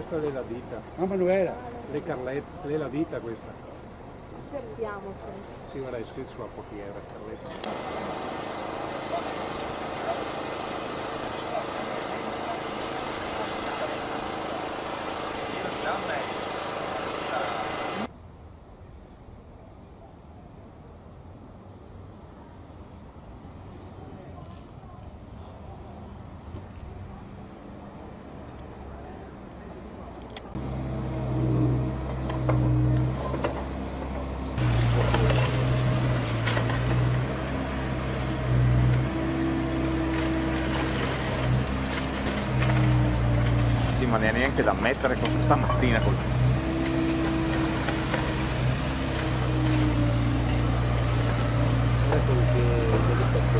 questa è la vita. Ah, Manuela. Le Carlette, lei la vita questa. Cerchiamoci. Sì, guarda, è scritto sulla portiera, Carlette. Sì, ma neanche da mettere con questa mattina col... Ecco che